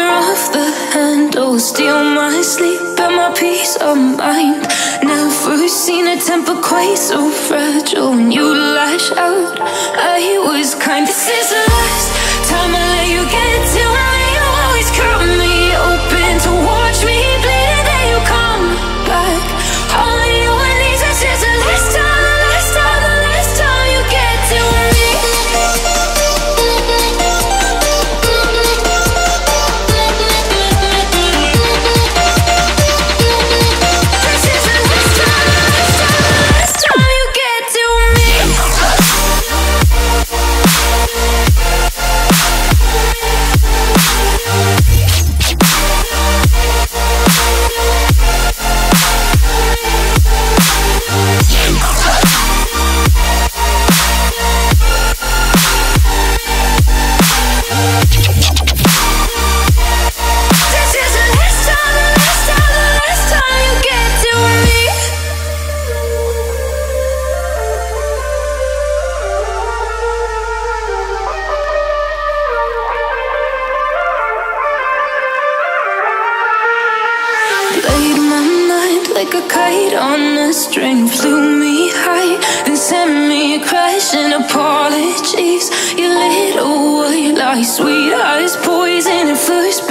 corner of the handle, steal my sleep and my peace of mind. Never seen a temper quite so fragile. When you lash out, I was kind. This is the last time I let you get to me. You always cut me open to watch me bleed, and then you come back. All on your knees. This is the last time, the last time, the last time you get to me. Like a kite on a string, flew me high, then sent me crashing. Apologies, your little white lies, sweet eyes, poison at first